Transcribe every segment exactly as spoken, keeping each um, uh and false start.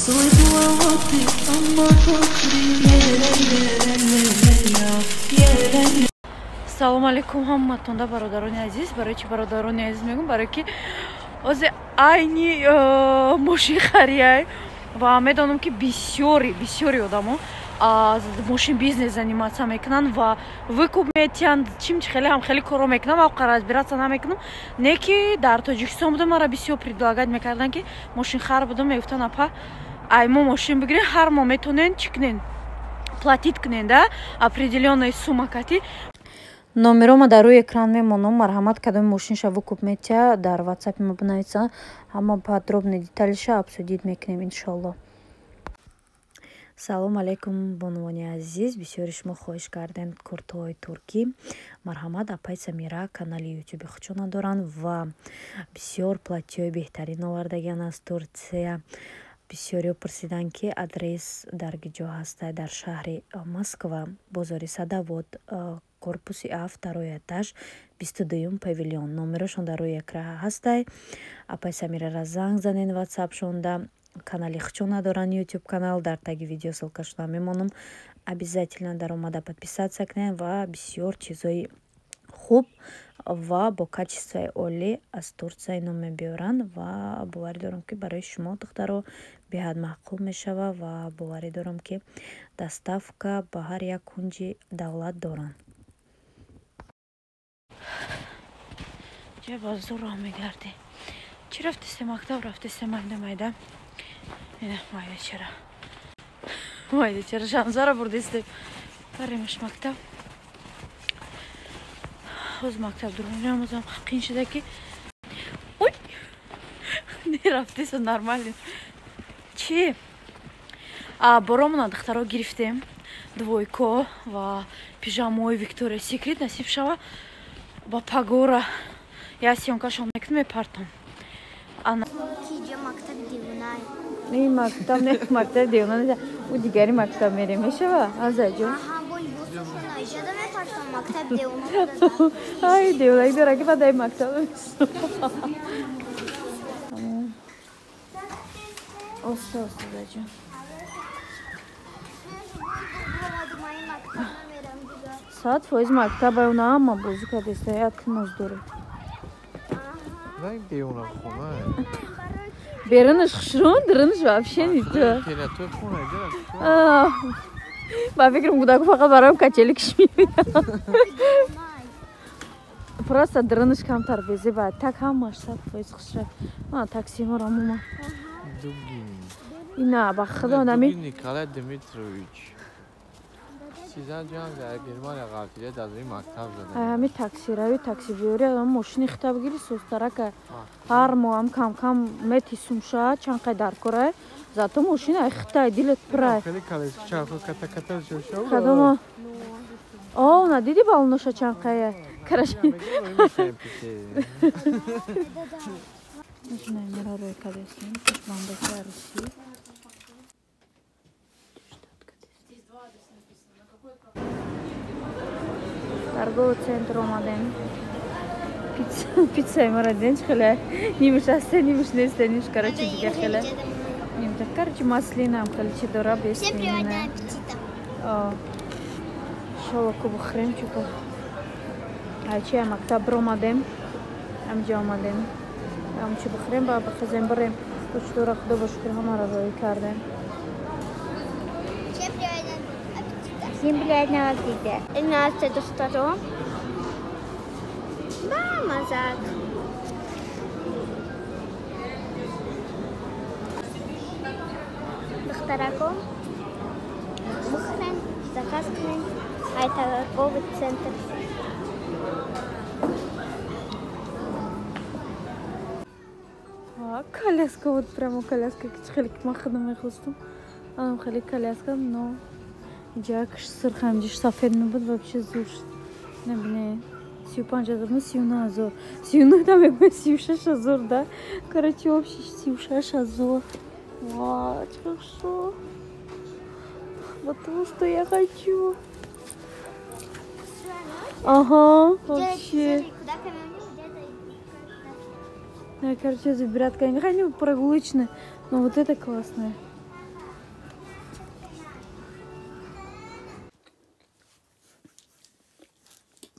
Салом алейкум ҳамматонда бародарони азиз. Барои чи бародарони азиз мегӯям? Барои ки озе айни мошин харияй ва медонам ки бисёри бисёри одамо аз мошин бизнес заниматься мекунанд ва выкуп метиҳанд. Чим чи хеле ҳам хеле коро мекунам, авқар разбираться намекунам. Не ки дар Тоҷикистон будам мара бисёр предлагать мекарданд ки мошин хар будам, мегуфтанд апа ай мо мошин бигирем, ҳар моҳ метонен чӣ кунен, платит кунен да определённая сумма кати. Номерома дар рӯи экран мемонам. Марҳамат кадоми мошинша вукуп метия дар ватсапи ма бинависа. Ҳама подробно деталиша обсудид мекунем иншалло. Салом алейкум бонувони азиз. Бисёри шумо хоҳиш кардем куртаҳои туркӣ. Марҳамат, апай Самира канали ютуби худшона доранд ва бисёр платиҳои беҳтарин овардагиан аз Турсия. Бисёриҳо пурсиданд ки адрес дар ҷо ҳаста дар шаҳри Москва, бозори Садовод, корпуси аф, второй этаж, бисту дуюм павильон. Номерошон дар рӯи экран ҳастай. Апай Самираро занг занен, ватсапшонда. Канали худшона доранд, ютуб канал, дар таги видео ссылкашона мемонам. Обязательно дар омада подписаться кунед ва бисёр чизои хуб ва бо качествои олӣ аз Турсия ино мебиёранд ва боварӣ дорам ки барои шумо духтаро беҳад маъқул мешава ва боварӣ дорам ки доставка ба ҳар як кунҷи давлат доранд. Чӣ бозор роҳ мегардӣ? Чӣ рафтисе мактаб, рафтисе майда майда? Ина майда чара. Майда чара шамзара бурдисте. Баремаш мактаб. Оз мактаб дурунҷам озам қин шуда ки ой! Не рафтисе нормально. Чӣ? А боромона духтаро гирифтем. Двойко ва пижамои Victoria's Secret насиб шава ба пагора. Я съемкашон мекунам мепартам. Ана киҷа мактаб девунай. Не мактаб, не мактаб девунай. У дигари мактаб мерем мешава? Азаҷон. Аҳа, бо юбосашона ишада мепартам мактаб девунай. Ай, девунай дора ки бадай мактаб. Оста, оста заҷон. Сад фоиз мактаба уна ҳама бозӣ кардеста як моздори. Дай девуна хона. Берунаш хушрун, дурунаш вообще не то. Телятои хона ҷа. Ба фикрам гудаку фақат барои качели киш меояд. Просто дурунаш камтар безе ба так ҳамаш сад фоиз хушра. А таксимор амума. Дугин. Ина ба худо нами. Дугин Николай Дмитрович. Сизан ҷан дар Германия ғафилия дар рӯи мактаб зада. Ай ҳами таксирави такси биёри адам мошини хитаб гири сустарака. Ҳар моҳ ам кам кам метисумша чанд қай дар кора. Зато мошина ай хитай дилет пурай. Хеле калес чархо ката ката шоша. Кадома? О, на диди балноша чанд қая. Караш. Мошина мера рӯй кадесин. Бандаса Русия. Торговый центр омадем. Пицца, пицца мара денч хеле. Нимаш асте, нимаш несте, нимаш короче дига хеле. Ним так короче маслина хеле чи дора без. Всем приятного аппетита. О. Шолоку бухрем чука. А чи мактаб омадем. Амҷа омадем. Ам чи бухрем ба бахазем барем. Почтора худо ба шукр ҳамаро роӣ кардем. Всем приятного аппетита. Иннасте духтаро. Ба мазак. Духтарако. Бухрем, заказ кунем. Ай торговый центр. А коляска вот прямо коляска. Хеле махадам мехостум. Анам хеле коляска, но ҷакш сирх ҳамҷиш сафед мебуд вообще зур набине си у панҷ ҳазор си у нӯ ҳазор си у нӯ да мегӯяд си у шаш ҳазор да короче вообще си у шаш ҳазор. Вау, чӣ хорошо. Вот что я хочу. Ага, вообще. Я, короче, забирать, конечно, прогулочная, но вот это классное.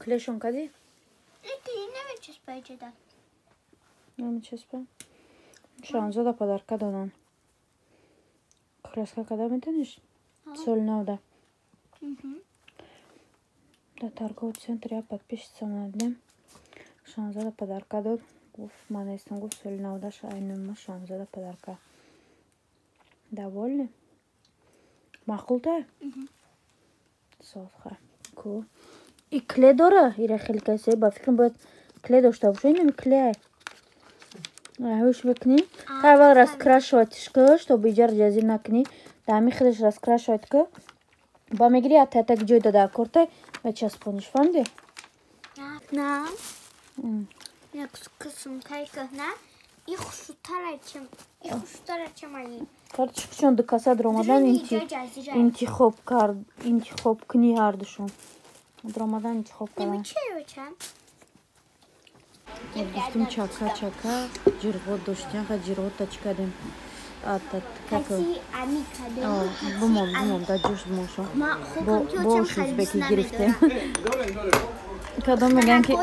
клешон кади? Это нemichespajda. Нemichespа. шонздаҳ подарка доданд. Краска када метониш? Соль навда. Да торговый центр я подписчица надем. шонздаҳ подарка дод. Гуфт ман естам, гуфт соль навда айнума шонздаҳ подарка. Довольны? Мақулта? Софха. Ку. И клей дора? Ира хеле кайсе. Ба фикрам бояд клей дошта бошад. Инами клей. Хуш бикни. Аввал раскрашивать ки, чтобы иҷар ҷазир накунӣ. Дами худаш раскрашивать ки. Ба мегири ат так ҷой дада кортай ва часпониш фамди? На. Як кысым кайка на. И хушутара чем. И хушутара чем ай. Карточка чон дикаса дромадан интихоб кард, интихоб кунӣ ҳардушон. Дромадан интихоб карданд. Гуфтем чака чака ҷирғот доштем ва ҷирғота чӣ кардем? Атат как бумом бумом да ҷӯш бумошо. Бо шузбеки гирифтем. Кадом меган ки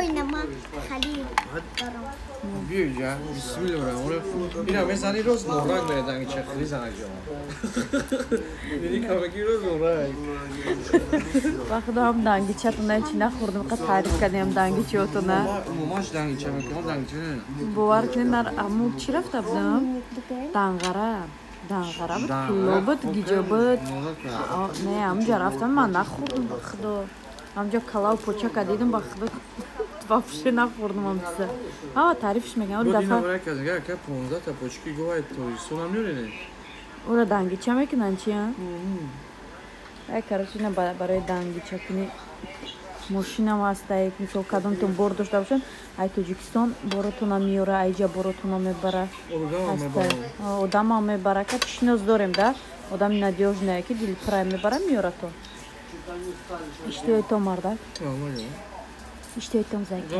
Бия, бисмилlah. Ина мезани роз норак меданги чахри занаҷо. Мини камаки роз норак. вақт ҳам дангичатуна чи нахӯрдим, қа таъриф кардем дангичиотуна. Момаш дангича мекунам, дангича не. Бовар кунед нар аму чӣ рафта будам? Дангара. Дангара буд, пулло буд, гиҷо буд. Не, ҳамҷа рафтам, ман нахӯрдим ба худо. ҳамҷа калав поча кардидим ба худо. Вообще нахӯрдим ҳам чиза. Ава таърифш мегӯям дафъа. Бо дина барак аз га ка понздаҳ та почки гувай то сонам нёрене. Ура дангича мекунан чи а? Ай короче на барои дангича куни мошинам ҳаст, ай мисол кадомтон бор дошта бошад, ай Тоҷикистон боротона меёра, айҷа боротона мебара. Одамам мебара, ка шинос дорем да. Одами надёжнае ки дилпрай мебара меёра то. Иштиёйтон мардак. Иштиёйтон зайки.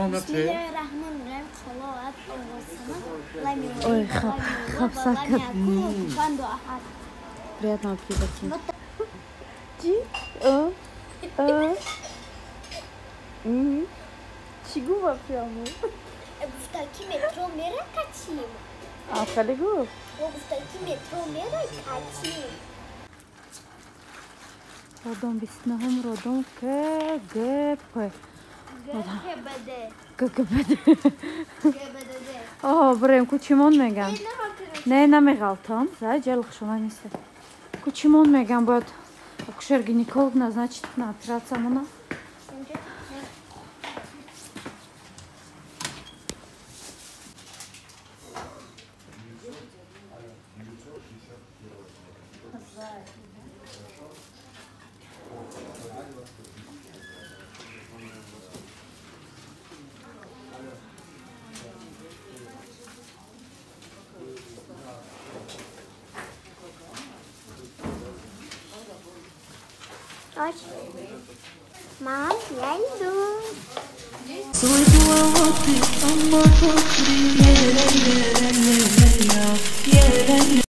Ой, хап, хап сакат. Приятного аппетита. Чи? А? А? Мгм. Чигу вообще аму? Гуфтаки метро мера качим. А, калигу? Гуфтаки метро мера качим. Родом биснаҳум родом КГП. КГБД. О, брем, кучимон меган. Не, намеғалтам. Зай, ҷалхшона неста. Кучимон меган бояд акушер-гинеколог назначит на операциямона. Мам, я иду.